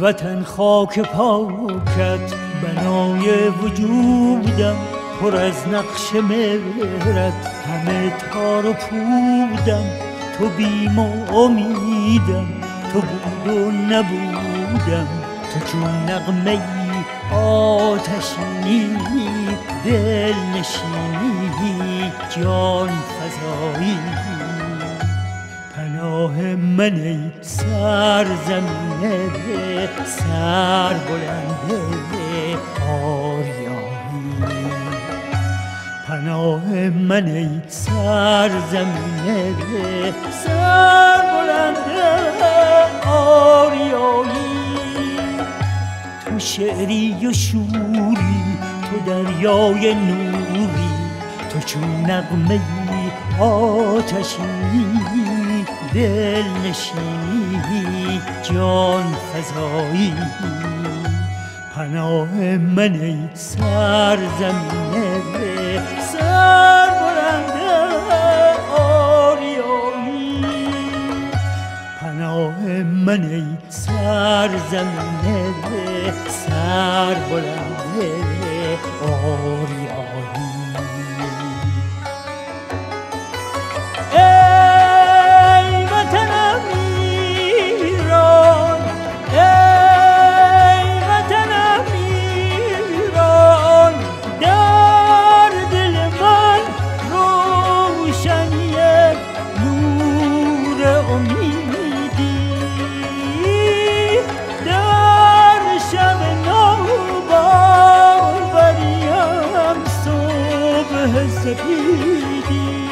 وطن خاک پاکت بنای وجودم، پر از نقش مهرت همه تار و پودم. تو بیم و امیدم، تو بود و نبودم، تو چون نغمه آتشی، دل نشینی، جان فزایی. پناه من ای سرزمین سر بلنده آریایی. پناه من ای سرزمین سر بلنده آریایی. تو شعری و شوری، تو دریای نوری، تو چون نغمه آتشی، دل نشینی، جان فزایی. پناه من ای سرزمین سر بلنده آریایی. پناه من ای سرزمین سر بلنده آریایی. ای وطنم ایران، ای وطنم ایران، در دل من روشنی نور امیدی. در شب نوباوریم صبح سپیدی.